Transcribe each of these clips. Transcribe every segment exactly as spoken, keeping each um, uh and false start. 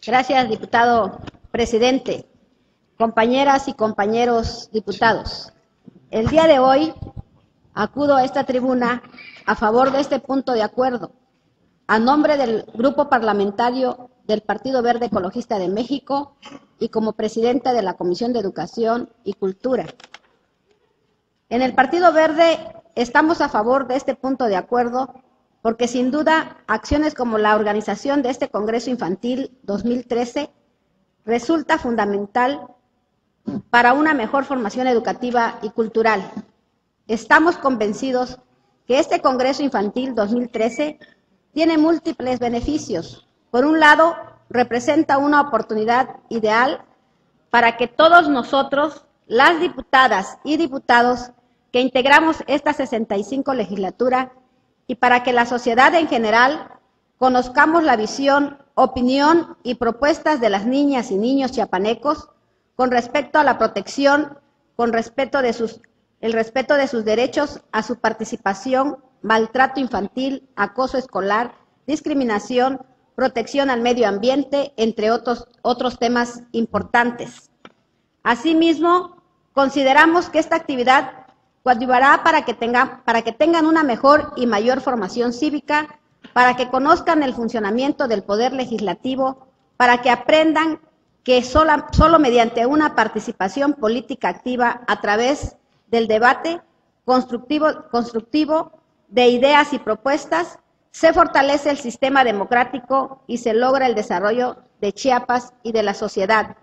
Gracias, diputado presidente. Compañeras y compañeros diputados, el día de hoy acudo a esta tribuna a favor de este punto de acuerdo, a nombre del Grupo Parlamentario del Partido Verde Ecologista de México y como presidenta de la Comisión de Educación y Cultura. En el Partido Verde estamos a favor de este punto de acuerdo porque sin duda acciones como la organización de este Congreso Infantil dos mil trece resulta fundamental para una mejor formación educativa y cultural. Estamos convencidos que este Congreso Infantil dos mil trece tiene múltiples beneficios. Por un lado, representa una oportunidad ideal para que todos nosotros, las diputadas y diputados que integramos esta sesenta y cinco legislatura, y para que la sociedad en general conozcamos la visión, opinión y propuestas de las niñas y niños chiapanecos con respecto a la protección, con respeto de sus, el respeto de sus derechos a su participación, maltrato infantil, acoso escolar, discriminación, protección al medio ambiente, entre otros, otros temas importantes. Asimismo, consideramos que esta actividad coadyuvará para que, tenga, para que tengan una mejor y mayor formación cívica, para que conozcan el funcionamiento del Poder Legislativo, para que aprendan que sola, solo mediante una participación política activa a través del debate constructivo, constructivo de ideas y propuestas, se fortalece el sistema democrático y se logra el desarrollo de Chiapas y de la sociedad.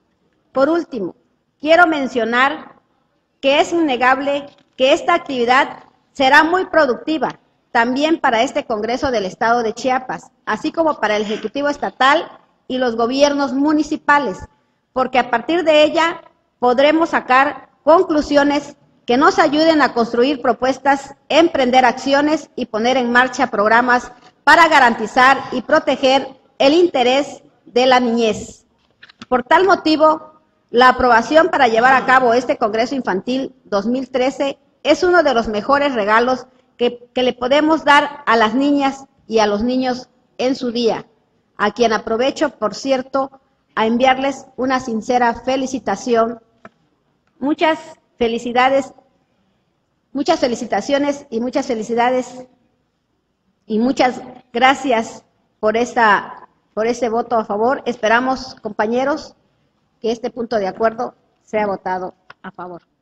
Por último, quiero mencionar que es innegable que esta actividad será muy productiva también para este Congreso del Estado de Chiapas, así como para el Ejecutivo Estatal y los gobiernos municipales, porque a partir de ella podremos sacar conclusiones que nos ayuden a construir propuestas, emprender acciones y poner en marcha programas para garantizar y proteger el interés de la niñez. Por tal motivo, la aprobación para llevar a cabo este Congreso Infantil dos mil trece es uno de los mejores regalos que, que le podemos dar a las niñas y a los niños en su día, a quien aprovecho, por cierto, a enviarles una sincera felicitación. Muchas felicidades, muchas felicitaciones y muchas felicidades y muchas gracias por, esta, por este voto a favor. Esperamos, compañeros, que este punto de acuerdo sea votado a favor.